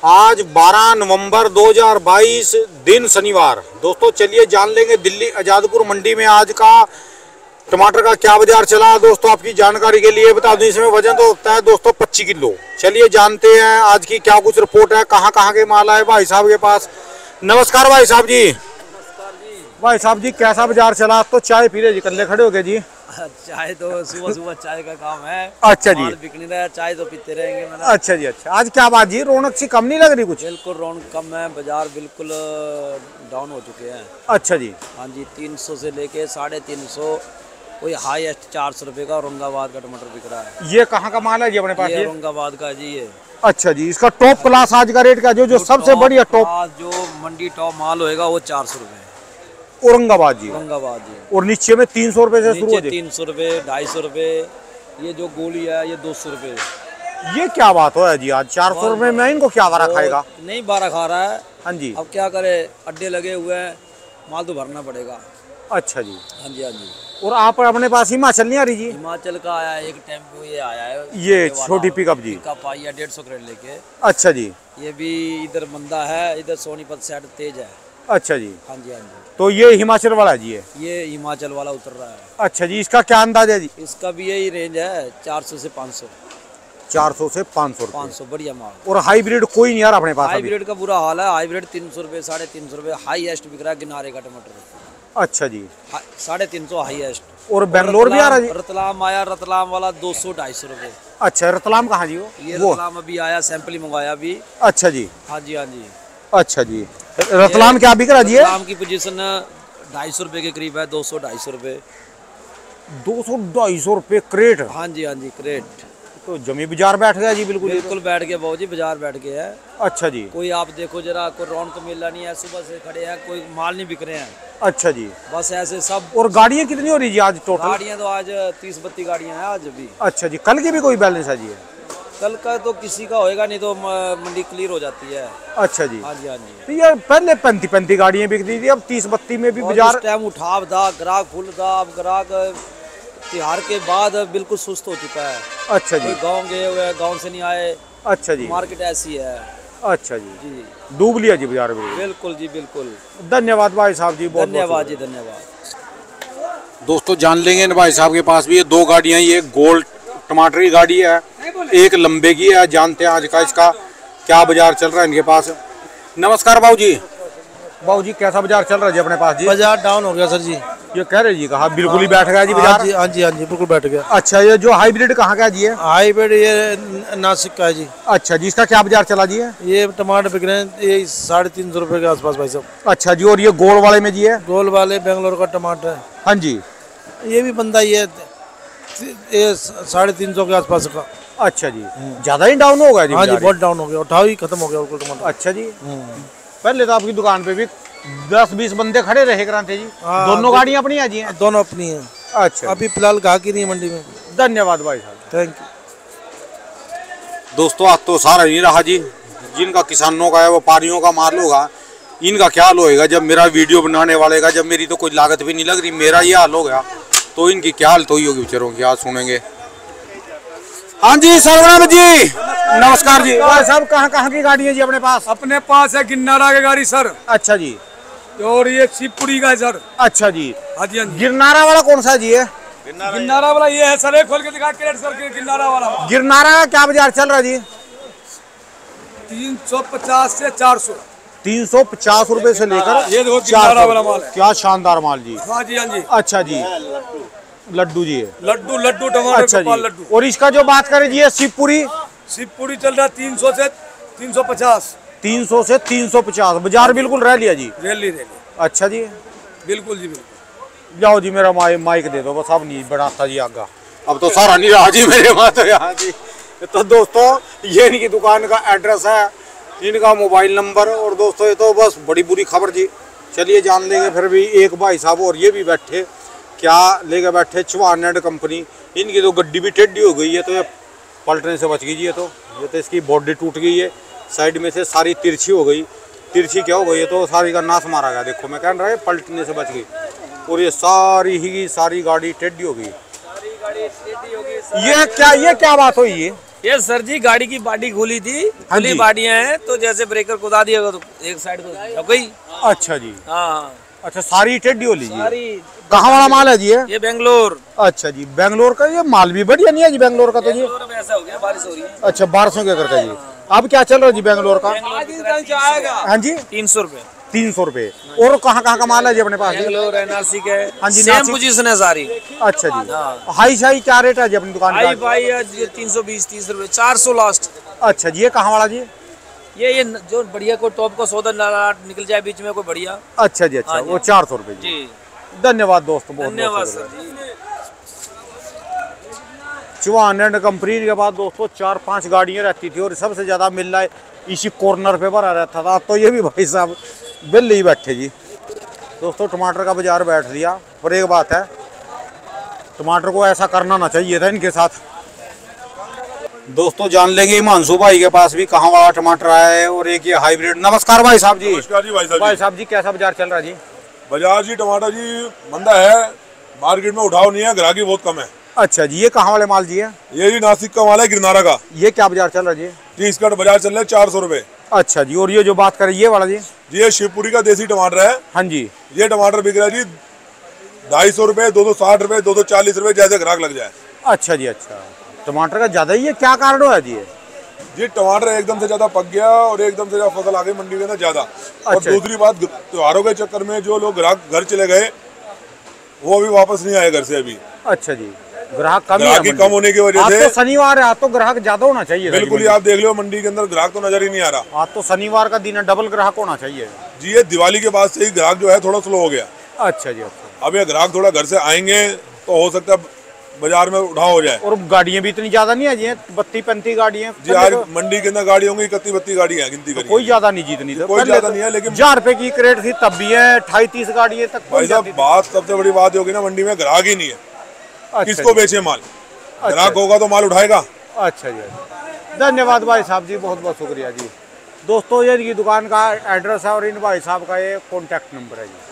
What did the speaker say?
आज 12 नवंबर 2022 दिन शनिवार। दोस्तों चलिए जान लेंगे दिल्ली आजादपुर मंडी में आज का टमाटर का क्या बाजार चला। दोस्तों आपकी जानकारी के लिए बता दूं, इसमें वजन तो होता है दोस्तों 25 किलो। चलिए जानते हैं आज की क्या कुछ रिपोर्ट है, कहाँ कहाँ के माल आए भाई साहब के पास। नमस्कार भाई साहब जी। नमस्कार जी। भाई साहब जी कैसा बाजार चला? आप तो चाय पी रहे जी, कल्ले खड़े हो गए जी। चाय तो सुबह सुबह चाय का काम है। अच्छा जी। बिक नहीं रहा है, चाय तो पीते रहेंगे। अच्छा जी। अच्छा आज क्या बात जी, रौनक सी कम नहीं लग रही कुछ? बिल्कुल रौनक कम है, बाजार बिल्कुल डाउन हो चुके हैं। अच्छा जी। हाँ जी, 300 से लेके 350, कोई हाईएस्ट 400 रुपए का औरंगाबाद का टमाटर बिक रहा है। ये कहाँ का माल है जी अपने पास? ये औरंगाबाद का जी ये। अच्छा जी। इसका टॉप क्लास आज का रेट का जो सबसे बढ़िया टॉप जो मंडी टॉप माल होएगा वो 400 रुपए औरंगाबाद जी। औरंगाबाद जी। और नीचे में 300 रुपए से शुरू हो 300 रुपए, 250 रुपए। ये जो गोली है ये 200 रुपए। ये क्या बात हो है जी, आज 400 रुपए में इनको क्या बारा खाएगा? नहीं बारा खा रहा है। हाँ जी। अब क्या करे, अड्डे लगे हुए हैं, माल तो भरना पड़ेगा। अच्छा जी। हाँ जी, हाँ जी। और आप अपने पास हिमाचल नहीं आ रही जी? हिमाचल का आया है एक टेम्पो, ये आया है ये छोटी पिकअप जी। पिकअप आई है 150 क्रेट लेके। अच्छा जी। ये भी इधर मंदा है, इधर सोनीपत साइड तेज है। अच्छा जी। हाँ जी, हाँ जी। तो ये हिमाचल वाला जी है? ये हिमाचल वाला उतर रहा है। अच्छा जी। इसका क्या अंदाज है जी? इसका भी यही रेंज है, 400 से 500। 400 से 500 रुपए। 500 बढ़िया माल। और हाइब्रिड कोई नहीं यार अपने पास? हाइब्रिड का बुरा हाल है। हाइब्रिड 300 रुपए, 350 रुपए हाईएस्ट बिक रहा है गिनारे का टमाटर। अच्छा जी। 350 हाईएस्ट। और बेंगलोर भी आ रहा है? रतलाम आया, रतलाम वाला 200-250 रुपए। अच्छा रतलाम कहाँ जी? ये रतलाम अभी आया, सैंपल ही मंगाया अभी। अच्छा जी। हाँ जी, हाँ जी। अच्छा जी। रतलाम क्या बिक रहा जी? रतलाम की पोजीशन 250 रुपए के करीब है, 200-250 रुपए। 200-250 रुपए क्रेट? हाँ जी, हाँ जी क्रेट। तो जमी बाजार बैठ गया जी। बिल्कुल बिल्कुल बैठ गया बाबू जी, बाजार बैठ गया है। अच्छा जी। कोई आप देखो जरा, कोई रौनक तो मेला नहीं है, सुबह से खड़े हैं, कोई माल नहीं बिक रहे हैं। अच्छा जी। बस ऐसे सब। और गाड़ियाँ कितनी हो रही जी आज टोटल? गाड़ियाँ तो आज 30-32 गाड़ियाँ हैं आज भी। अच्छा जी। कल की भी कोई बैलेंस है जी? कल का तो किसी का होएगा, नहीं तो मंडी क्लियर हो जाती है। अच्छा जी। हाँ जी, हाँ जी। तो यार पहले 35 गाड़ियाँ बिक रही थी, अब 30-32 में भी बाजार टाइम उठाव था, ग्राहक फुल था। अब ग्राहक त्योहार के बाद बिल्कुल सुस्त हो चुका है। अच्छा जी। गांव गए हुए हैं, गांव से नहीं आए। अच्छा जी। मार्केट ऐसी है। अच्छा जी। जी डूब लिया जी बाजार में। बिल्कुल जी, बिल्कुल। धन्यवाद भाई साहब जी, बहुत धन्यवाद जी, धन्यवाद। दोस्तों जान लेंगे ना भाई साहब के पास भी ये दो गाड़ियाँ, ये गोल्ड टमाटर की गाड़ी है, एक लंबे की है। जानते हैं आज का इसका क्या बाजार चल रहा है इनके पास। नमस्कार बाबू जी। बाबू जी कैसा बाजार चल रहा है जी अपने पास जी? बाजार डाउन हो गया सर जी। ये कह रहे जी कहा बिल्कुल ही बैठ गया जी बाजार? हाँ जी, हाँ जी, हाँ जी, बिल्कुल बैठ गया। अच्छा ये जो हाइब्रिड कहाँ का जी है? हाइब्रिड ये नासिक का है जी। अच्छा जी। इसका क्या बाजार चला जी है? ये टमाटर बिक रहे हैं ये 350 रुपए के आसपास भाई साहब। अच्छा जी। और ये गोल वाले में जी है? गोल वाले बेंगलोर का टमाटर है। हाँ जी। ये भी बंदा ये 350 के आसपास का। अच्छा जी। ज्यादा ही डाउन हो गया जी? हाँ जी, बहुत डाउन हो गया, उठाव ही खत्म हो गया बिल्कुल टमाटर। अच्छा जी। पहले तो आपकी दुकान पे भी 10-20 बंदे खड़े रहे कराते जी। दोनों गाड़ियाँ अपनी आज हैं? दोनों अपनी हैं। अच्छा। अभी फिलहाल गाहक ही नहीं है मंडी में। धन्यवाद भाई साहब, थैंक यू। दोस्तों आज तो सारा नहीं रहा जी। जिनका किसानों का है, व्यापारियों का माल होगा, इनका क्या हाल होएगा जब मेरा वीडियो बनाने वाले का, जब मेरी तो कोई लागत भी नहीं लग रही, मेरा ये हाल हो गया तो इनकी क्या हालत हुई होगी बेचारों की, आज सुनेंगे। हाँ जी सरवराम जी, नमस्कार जी। भाई साहब कहाँ की गाड़ी है जी अपने पास? अपने पास है गिरनारा की गाड़ी सर। अच्छा जी। और ये शिवपुरी का है सर। अच्छा जी। हाँ जी, हाँ जी। गिरनारा वाला कौन सा जी है? गिरनारा वाला ये है सर, एक खोल के दिखा क्रेट सर के। गिरनारा वाला गिरनारा का क्या बाजार चल रहा है जी? 350 से 400। 350 रुपए से लेकर ये देखो गिरनारा वाला माल है। क्या शानदार माल जी। हाँ जी, हाँ जी। अच्छा जी। लड्डू जी है? लड्डू टमाटर। अच्छा जी। लड्डू। और इसका जो बात करें जी शिवपुरी? शिवपुरी चल रहा है 300 से 350। 300 से 350। बाजार बिल्कुल रह लिया जी? रैली। अच्छा जी। बिल्कुल जी, बिल्कुल। जाओ जी मेरा माइक दे दो बस, अब नहीं बढ़ाता जी आगा, अब तो सारा नहीं रहा जी मेरे वहाँ तो यहाँ जी। तो दोस्तों ये इनकी दुकान का एड्रेस है, इनका मोबाइल नंबर। और दोस्तों ये तो बस बड़ी बुरी खबर जी। चलिए जान लेंगे फिर भी। एक भाई साहब और ये भी बैठे, क्या लेके बैठे, चौहान एंड कंपनी। इनकी तो गड्डी भी टेढ़ी हो गई है, तो ये पलटने से बच गई जी। ये तो इसकी बॉडी टूट गई है, साइड में से सारी तिरछी हो गई। तिरछी क्या हो गई है, तो सारी का नाश मारा गया। देखो मैं कह रहा है पलटने से बच गई। और ये सारी गाड़ी टेढ़ी हो गई। ये क्या बात हुई? ये सर जी गाड़ी की बाडी खुली थी, खुली बाडियां हैं, तो जैसे ब्रेकर कुदा दिया तो एक साइड को जब गई। अच्छा जी। हाँ अच्छा, सारी टेढ़ी हो लीजिए। सारी। कहाँ वाला माल है जी ये बेंगलोर। अच्छा जी, बेंगलोर का। ये माल भी बढ़िया नहीं है जी बेंगलोर का तो जी। ऐसा हो गया, बारिश हो रही है। अच्छा, 1200 के करके जी। अब क्या चल रहा है जी बेंगलोर का? हाँ जी, 300 रुपए। 300 रुपए। और कहाँ कहाँ का माल है जी अपने पास? बेंगलोर है, नासिक है। हाँ जी, सेम नासिक। पोजीशन है सारी। अच्छा जी। हाई शाई क्या रेट है जी अपनी दुकान हाई का? फाई है 320-30 रुपए, 400 लास्ट। अच्छा जी, ये कहाँ वाला जी? ये जो बढ़िया कोई टॉप का सौदा निकल जाए बीच में कोई बढ़िया। अच्छा जी। अच्छा, वो 400 रुपए जी। धन्यवाद दोस्तों, बहुत धन्यवाद sir ji. Chauhan and company के बाद दोस्तों 4-5 गाड़ियां रहती थी और सबसे ज्यादा मिल रहा है इसी कॉर्नर पे भरा रहता था। तो ये भी भाई साहब बिल ही बैठे जी। दोस्तों टमाटर का बाजार बैठ दिया, पर एक बात है, टमाटर को ऐसा करना ना चाहिए था इनके साथ। दोस्तों जान लेंगे हिमांशु भाई के पास भी कहाँ वाला टमाटर आया है और एक ये हाइब्रिड। नमस्कार भाई साहब जी। नमस्कार जी भाई साहब जी, कैसा बाजार चल रहा है जी? बाजार जी टमाटर जी मंदा है, मार्केट में उठाव नहीं है, ग्राहकी बहुत कम है। अच्छा जी, ये कहाँ वाले माल जी है? ये जी नासिक का माल है, गिरनारा का। ये क्या बाजार चल रहा है जी? 30 का बाजार चल रहा है 400 रुपए। अच्छा जी, और ये जो बात करें ये वाला जी? ये शिवपुरी का देसी टमाटर है। हाँ जी। ये टमाटर बिक रहा है जी 250 रुपए, 260 रुपए, 240 रुपए, जैसे ग्राहक लग जाए। अच्छा जी। अच्छा, टमाटर का ज्यादा ही है, क्या कारण है जी? जी टमाटर एकदम से ज्यादा पक गया और एकदम से ज्यादा फसल आ गई मंडी के अंदर ज्यादा। और अच्छा। दूसरी बात, त्योहारों के चक्कर में जो लोग ग्राहक घर चले गए वो अभी वापस नहीं आए घर से अभी। अच्छा जी, ग्राहक कम ग्राहकी कम होने की वजह आज से। तो शनिवार है, आज तो ग्राहक ज्यादा होना चाहिए। बिल्कुल ही, आप देख लो मंडी के अंदर ग्राहक तो नजर ही नहीं आ रहा। आज तो शनिवार का दिन है, डबल ग्राहक होना चाहिए जी। ये दिवाली के बाद से ही ग्राहक जो है थोड़ा स्लो हो गया। अच्छा जी। अच्छा, अब ये ग्राहक थोड़ा घर से आएंगे तो हो सकता है बाजार में उठाव हो जाए। और गाड़ियां भी इतनी ज्यादा नहीं है जी, 32-35 गाड़ियां जी आज मंडी के अंदर गाड़ी होंगी 31-32 गाड़ियां गिनती करी। कोई ज्यादा नहीं जीतनी थी। कोई ज्यादा नहीं है, लेकिन 1000 रुपए की क्रेट थी तब भी है, 28-30 गाड़ियां तक भाई साहब बात सबसे बड़ी बात होगी ना, मंडी में ग्राहक ही नहीं है। किसको बेचे माल? ग्राहक होगा तो माल उठाएगा। अच्छा जी। धन्यवाद भाई साहब जी, बहुत बहुत शुक्रिया जी। दोस्तों ये इनकी दुकान का एड्रेस है और इन भाई साहब का ये कॉन्टैक्ट नंबर है जी।